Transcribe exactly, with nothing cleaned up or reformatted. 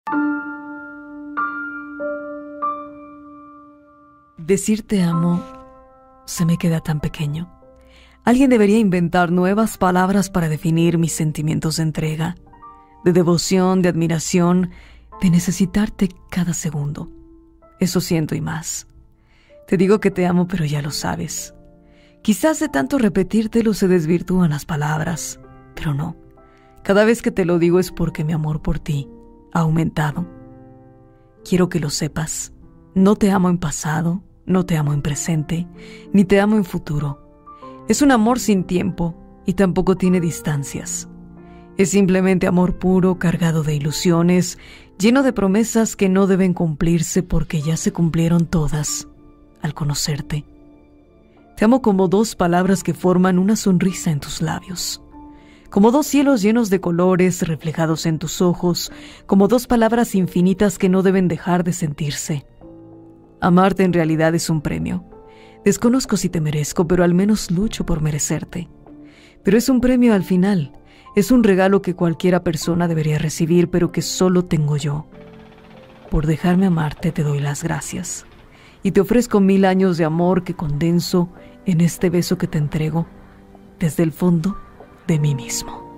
Decir te amo se me queda tan pequeño. Alguien debería inventar nuevas palabras para definir mis sentimientos de entrega, de devoción, de admiración, de necesitarte cada segundo. Eso siento y más. Te digo que te amo, pero ya lo sabes. Quizás de tanto repetírtelo se desvirtúan las palabras, pero no. Cada vez que te lo digo es porque mi amor por ti ha aumentado. Quiero que lo sepas. No te amo en pasado, no te amo en presente, ni te amo en futuro. Es un amor sin tiempo y tampoco tiene distancias. Es simplemente amor puro, cargado de ilusiones, lleno de promesas que no deben cumplirse porque ya se cumplieron todas al conocerte. Te amo como dos palabras que forman una sonrisa en tus labios, como dos cielos llenos de colores reflejados en tus ojos, como dos palabras infinitas que no deben dejar de sentirse. Amarte en realidad es un premio. Desconozco si te merezco, pero al menos lucho por merecerte. Pero es un premio al final. Es un regalo que cualquiera persona debería recibir, pero que solo tengo yo. Por dejarme amarte te doy las gracias. Y te ofrezco mil años de amor que condenso en este beso que te entrego desde el fondo de mí mismo.